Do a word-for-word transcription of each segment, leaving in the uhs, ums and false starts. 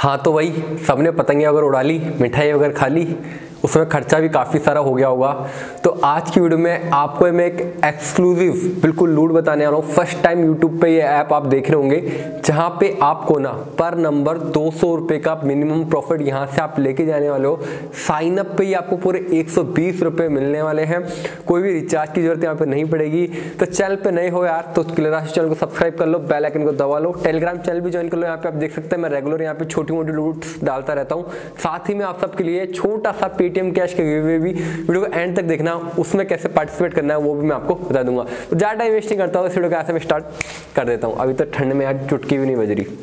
हाँ तो वही सबने पतंगे अगर उड़ा ली, मिठाई अगर खा ली, उसमें खर्चा भी काफ़ी सारा हो गया होगा। तो आज की वीडियो में आपको मैं एक एक्सक्लूसिव बिल्कुल लूट बताने वाला हूँ। फर्स्ट टाइम यूट्यूब पे ये ऐप आप देख रहे होंगे जहाँ पे आपको ना पर नंबर दो सौ रुपये का मिनिमम प्रॉफिट यहाँ से आप लेके जाने वाले हो। साइन अप पे ही आपको पूरे एक सौ बीस रुपये मिलने वाले हैं। कोई भी रिचार्ज की जरूरत यहाँ पे नहीं पड़ेगी। तो चैनल पे नए हो यार तो क्लियराश चैनल को सब्सक्राइब कर लो, बेल आइकन को दबा लो, टेलीग्राम चैनल भी ज्वाइन कर लो। यहाँ पे आप देख सकते हैं मैं रेगुलर यहाँ पे छोटी मोटी लूट्स डालता रहता हूँ। साथ ही में आप सबके लिए छोटा सा पेटीएम कैश के गिव अवे भी, वीडियो को एंड तक देखना, उसमें कैसे पार्टिसिपेट करना है वो भी मैं आपको बता दूंगा। तो ज़्यादा टाइम वेस्ट नहीं करता हूँ, इस वीडियो को ऐसे में स्टार्ट कर देता हूँ। अभी तो ठंड में यार चुटकी भी नहीं बज रही।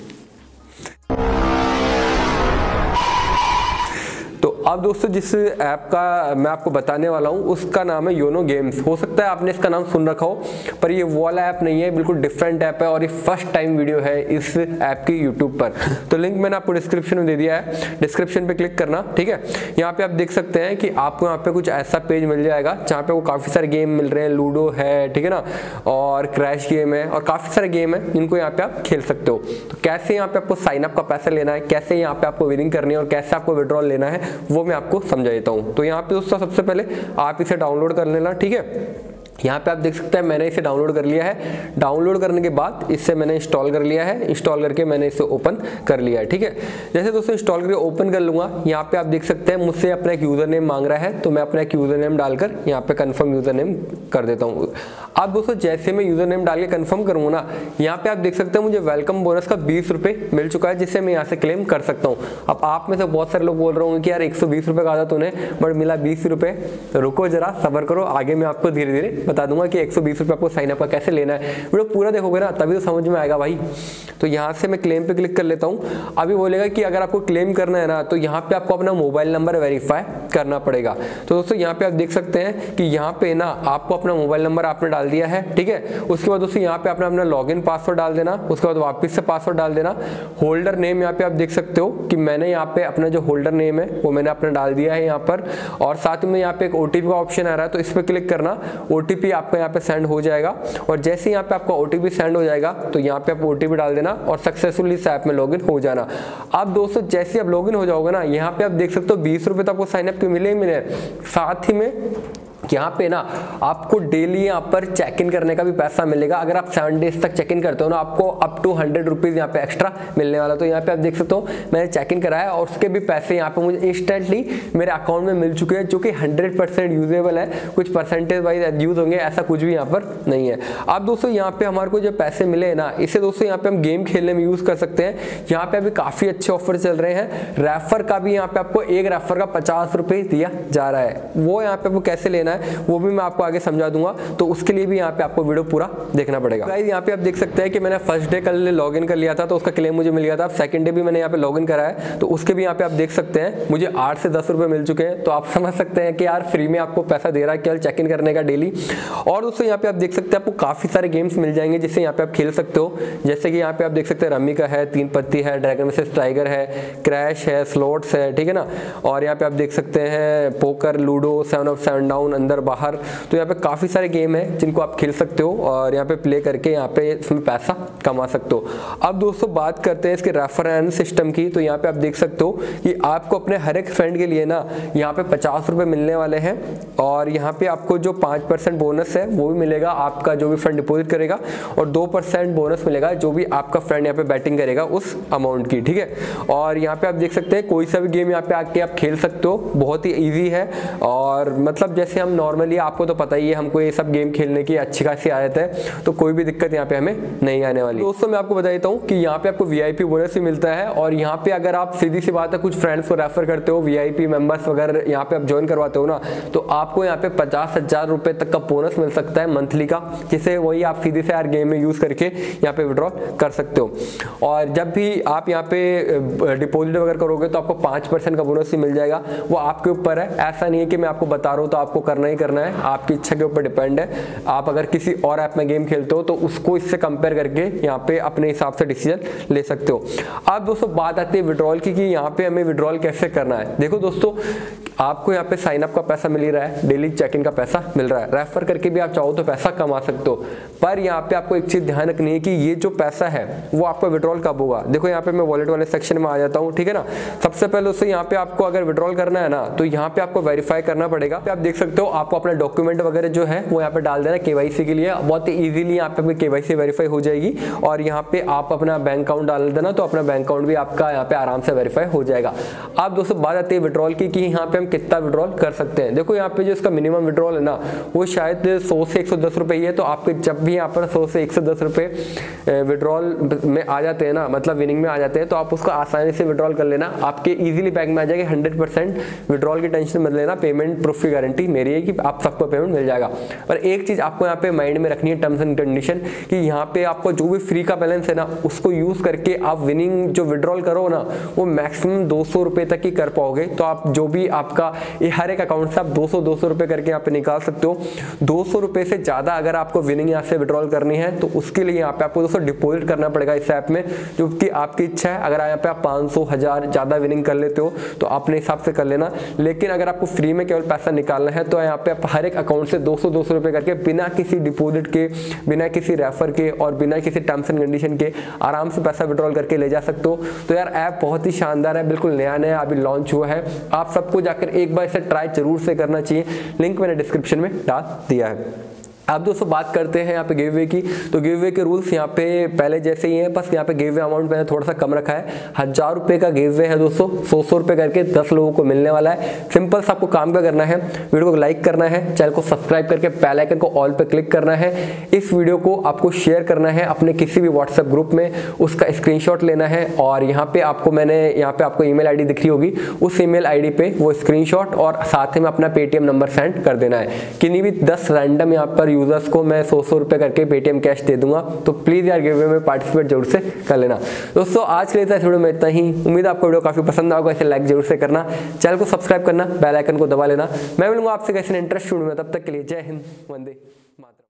तो अब दोस्तों जिस ऐप का मैं आपको बताने वाला हूँ उसका नाम है योनो गेम्स। हो सकता है आपने इसका नाम सुन रखा हो, पर ये वो वाला ऐप नहीं है, बिल्कुल डिफरेंट ऐप है और ये फर्स्ट टाइम वीडियो है इस ऐप की यूट्यूब पर। तो लिंक मैंने आपको डिस्क्रिप्शन में दे दिया है, डिस्क्रिप्शन पे क्लिक करना, ठीक है। यहाँ पे आप देख सकते हैं कि आपको यहाँ पे कुछ ऐसा पेज मिल जाएगा जहाँ पे वो काफ़ी सारे गेम मिल रहे हैं। लूडो है, ठीक है ना, और क्रैश गेम है और काफ़ी सारे गेम है जिनको यहाँ पे आप खेल सकते हो। तो कैसे यहाँ पे आपको साइन अप का पैसा लेना है, कैसे यहाँ पे आपको विनिंग करनी है और कैसे आपको विड्रॉल लेना है वो मैं आपको समझा देता हूँ। तो यहाँ पे दोस्तों सबसे पहले आप इसे डाउनलोड कर लेना, ठीक है। यहाँ पे आप देख सकते हैं मैंने इसे डाउनलोड कर लिया है। डाउनलोड करने के बाद इससे मैंने इंस्टॉल कर लिया है। इंस्टॉल करके मैंने इसे ओपन कर लिया है, ठीक है। जैसे दोस्तों इंस्टॉल करके ओपन कर लूँगा, यहाँ पे आप देख सकते हैं मुझसे अपना एक यूज़र नेम मांग रहा है। तो मैं अपना एक यूज़र नेम डालकर यहाँ पे कन्फर्म यूज़र नेम कर देता हूँ। अब दोस्तों जैसे मैं यूज़र नेम डाल के कन्फर्म करूँगा ना, यहाँ पे आप देख सकते हैं मुझे वेलकम बोनस का बीस रुपये मिल चुका है, जिससे मैं यहाँ से क्लेम कर सकता हूँ। अब आप में से बहुत सारे लोग बोल रहे होंगे कि यार एक सौ बीस रुपये का आता तूने बट मिला बीस रुपये। तो रुको जरा सब्र करो, आगे मैं आपको धीरे धीरे बता दूंगा कि एक सौ बीस रुपये आपको साइन अप का कैसे लेना है। वीडियो पूरा देखोगे ना तभी तो समझ में आएगा भाई। तो यहाँ से मैं क्लेम पे क्लिक कर लेता हूँ। अभी बोलेगा कि अगर आपको क्लेम करना है ना तो यहाँ पे आपको अपना मोबाइल नंबर वेरीफाई करना पड़ेगा। तो दोस्तों यहाँ पे आप देख सकते हैं कि यहाँ पे ना आपको अपना मोबाइल नंबर आपने डाल दिया है, ठीक है। उसके बाद दोस्तों यहाँ पे अपना अपना लॉगिन पासवर्ड डाल देना, उसके बाद वापस से पासवर्ड डाल देना। होल्डर नेम यहाँ पे आप देख सकते हो कि मैंने यहाँ पे अपना जो होल्डर नेम है वो मैंने अपना डाल दिया है यहाँ पर। और साथ में यहाँ पे एक ओटीपी का ऑप्शन आ रहा है, तो इस पर क्लिक करना। ओटीपी आपका यहाँ पे सेंड हो जाएगा और जैसे यहाँ पे आपका ओटीपी सेंड हो जाएगा तो यहाँ पे आप ओटीपी डाल देना और सक्सेसफुली इस ऐप में लॉगिन हो जाना। अब दोस्तों जैसे आप लॉगिन हो जाओगे ना, यहाँ पे आप देख सकते हो बीस रुपये तो आपको साइन अप के मिले ही मिले। साथ ही में यहाँ पे ना आपको डेली यहाँ पर चेक इन करने का भी पैसा मिलेगा। अगर आप सेवन डेज तक चेक इन करते हो ना, आपको अप टू हंड्रेड रुपीज़ यहाँ पे एक्स्ट्रा मिलने वाला। तो यहाँ पे आप देख सकते हो मैंने चेक इन कराया और उसके भी पैसे यहाँ पे मुझे इंस्टेंटली मेरे अकाउंट में मिल चुके हैं, जो कि हंड्रेड परसेंट यूजेबल है। कुछ परसेंटेज वाइज यूज होंगे ऐसा कुछ भी यहाँ पर नहीं है। अब दोस्तों यहाँ पे हमारे को जो पैसे मिले हैं ना, इसे दोस्तों यहाँ पे हम गेम खेलने में यूज कर सकते हैं। यहाँ पे अभी काफ़ी अच्छे ऑफर चल रहे हैं। रेफर का भी यहाँ पे आपको एक रेफर का पचास रुपये दिया जा रहा है। वो यहाँ पे आपको कैसे लेना है वो भी मैं आपको आगे समझा दूंगा, तो उसके लिए भी यहाँ पे आपको वीडियो पूरा देखना पड़ेगा। गाइस यहाँ पे आप देख सकते हैं कि मैंने फर्स्ट डे कल लॉगिन कर लिया था तो उसका क्लेम मुझे मिल गया था। सेकंड डे भी मैंने यहाँ पे लॉगिन करा है तो उसके भी यहाँ पे आप देख सकते हैं मुझे आठ से दस रुपए मिल चुके हैं। तो आप समझ सकते हैं कि यार फ्री में आपको पैसा दे रहा है केवल चेक इन करने का डेली। और दोस्तों यहाँ पे आप देख सकते हैं आपको काफी सारे गेम्स मिल जाएंगे जिससे यहाँ पे आप खेल सकते हो। जैसे कि यहाँ पे आप देख सकते हैं रम्मी का है, तीन पत्ती है, ड्रैगन वर्सेस टाइगर है, क्रैश है, स्लॉट्स है, ठीक है ना। और यहाँ पे आप देख सकते हैं poker, ludo, seven up seven down, अंदर बाहर। तो यहाँ पे काफ़ी सारे गेम हैं जिनको आप खेल सकते हो और यहाँ पे प्ले करके यहाँ पे इसमें पैसा कमा सकते हो। अब दोस्तों बात करते हैं इसके रेफरेंस सिस्टम की। तो यहाँ पे आप देख सकते हो कि आपको अपने हर एक फ्रेंड के लिए ना यहाँ पे पचास रुपये मिलने वाले हैं और यहाँ पे आपको जो पाँच परसेंट बोनस है वो भी मिलेगा आपका जो भी फ्रेंड डिपॉजिट करेगा, और दो परसेंट बोनस मिलेगा जो भी आपका फ्रेंड यहाँ पे बैटिंग करेगा उस अमाउंट की, ठीक है। और यहाँ पे आप देख सकते हैं कोई सा भी गेम यहाँ पे आके आप खेल सकते हो, बहुत ही ईजी है। और मतलब जैसे हम नॉर्मली, आपको तो पता ही है हमको ये सब गेम खेलने की अच्छी खासी आदत है, तो कोई भी दिक्कत यहाँ पे हमें नहीं आने वाली। दोस्तों मैं आपको बता देता हूँ कि यहाँ पे आपको वीआईपी बोनस भी मिलता है और यहाँ पे अगर आप सीधी सी बात है कुछ फ्रेंड्स को रेफर करते हो, वीआईपी मेंबर्स वगैरह यहाँ पे आप ज्वाइन करवाते हो ना, तो आपको यहाँ पे पचास हजार रुपए तक का बोनस मिल सकता है मंथली का, जिसे वही आप सीधे से यार गेम में यूज करके यहाँ पे विड्रॉ कर सकते हो। और जब भी आप यहाँ पे डिपॉजिट वगैरह करोगे तो आपको पाँच परसेंट का बोनस ही मिल जाएगा। वो आपके ऊपर है, ऐसा नहीं है कि मैं आपको बता रहा हूँ तो आपको करना करना ही करना है, आपकी इच्छा के ऊपर डिपेंड है। आप अगर किसी और ऐप में गेम खेलते हो तो उसको इससे कंपेयर करके यहाँ पे अपने हिसाब से डिसीजन ले सकते हो। अब दोस्तों बात आती है विड्रॉल की कि यहाँ पे हमें विड्रॉल कैसे करना है। देखो दोस्तों, आपको यहाँ पे साइन अप का पैसा मिल ही रहा है, डेली चेक इन का पैसा मिल रहा है, रेफर करके भी आप चाहो तो पैसा कमा सकते हो। पर यहाँ पे आपको एक चीज ध्यान रखनी है कि ये जो पैसा है वो आपका विड्रॉल कब होगा। देखो यहाँ पे मैं वॉलेट वाले सेक्शन में आ जाता हूँ, ठीक है ना। सबसे पहले दोस्तों यहाँ पे आपको अगर विड्रॉल करना है ना तो यहाँ पे आपको वेरीफाई करना पड़ेगा। आप देख सकते हो, आपको अपना डॉक्यूमेंट वगैरह जो है वो यहाँ पे डाल देना केवाईसी के लिए, बहुत इजीली यहाँ पे केवाईसी वेरीफाई हो जाएगी। और यहाँ पे आप अपना बैंक अकाउंट डाल देना तो अपना बैंक अकाउंट भी आपका यहाँ पे आराम से वेरीफाई हो जाएगा। अब दोस्तों बात आती है विड्रॉल की कि यहाँ पे हम कितना विड्रॉल कर सकते हैं। देखो यहाँ पे जो इसका मिनिमम विड्रॉल है ना वो शायद सौ से एक सौ दस रुपए ही है। तो आपके जब भी यहाँ पर सौ से एक सौ दस रुपए विड्रॉल में आ जाते हैं ना, मतलब विनिंग में आ जाते हैं, तो आप उसको आसानी से विड्रॉल कर लेना, आपके इजीली बैंक में आ जाएगा। हंड्रेड परसेंट विड्रॉल की टेंशन मत लेना, पेमेंट प्रूफ की गारंटी मेरी है कि आप सबको पेमेंट मिल जाएगा। पर एक चीज आपको यहाँ पे माइंड में रखनी है, टर्म्स एंड कंडीशन, कि यहाँ पे आपको जो भी फ्री का बैलेंस है ना उसको यूज करके आप विनिंग जो विड्रॉल करो ना वो मैक्सिमम दो सौ रुपए तक ही कर पाओगे। तो आप जो भी आपका ये हर एक अकाउंट से आप दो सौ दो सौ रुपए करके यहाँ पे निकाल सकते हो। दो सौ रुपए से ज्यादा अगर आपको विनिंग यहाँ से विड्रॉल करनी है तो उसके लिए यहाँ पे आपको दोस्तों डिपॉजिट करना पड़ेगा इस ऐप में, जो कि आपकी इच्छा है। अगर यहाँ पे आप पाँच सौ हजार ज्यादा विनिंग कर लेते हो तो अपने हिसाब से कर लेना। लेकिन अगर आपको फ्री में केवल पैसा निकालना है तो यहाँ पे आप हर एक अकाउंट से दो सौ दो सौ रुपए करके बिना किसी डिपॉजिट के, बिना किसी रेफर के और बिना किसी टर्म्स एंड कंडीशन के आराम से पैसा विड्रॉल करके ले जा सकते हो। तो यार ऐप बहुत ही शानदार है, बिल्कुल नया नया अभी लॉन्च हुआ है। आप सबको जाकर एक बार इसे ट्राई जरूर से करना चाहिए, लिंक मैंने डिस्क्रिप्शन में डाल दिया है। अब दोस्तों बात करते हैं यहाँ पे गिव अवे की। तो गिव अवे के रूल्स यहाँ पे पहले जैसे ही हैं, बस यहाँ पे गिव अवे अमाउंट मैंने थोड़ा सा कम रखा है। हजार रुपए का गिव अवे है दोस्तों, सौ सौ रुपए करके दस लोगों को मिलने वाला है। सिंपल सा आपको काम क्या करना है, वीडियो को लाइक करना है, चैनल को सब्सक्राइब करके बेल आइकन को ऑल पे क्लिक करना है। इस वीडियो को आपको शेयर करना है अपने किसी भी व्हाट्सएप ग्रुप में, उसका स्क्रीनशॉट लेना है और यहाँ पे आपको मैंने यहाँ पे आपको ईमेल आईडी दिख रही होगी, उस ईमेल आईडी पे वो स्क्रीनशॉट और साथ ही में अपना पेटीएम नंबर सेंड कर देना है। किन्हीं भी दस रैंडम यहाँ पर यूजर्स को मैं सौ सौ रुपए करके पेटीएम कैश दे दूंगा। तो प्लीज यार गिव अवे में पार्टिसिपेट जरूर से कर लेना। दोस्तों आज के लिए इस वीडियो में इतना ही, उम्मीद है आपको वीडियो काफी पसंद आएगा। इसे लाइक जरूर से करना, चैनल को सब्सक्राइब करना, बेल आइकन को दबा लेना। मैं मिलूंगा आपसे कैसे इंटरेस्ट वीडियो में, तब तक के लिए जय हिंद, वंदे मातरम।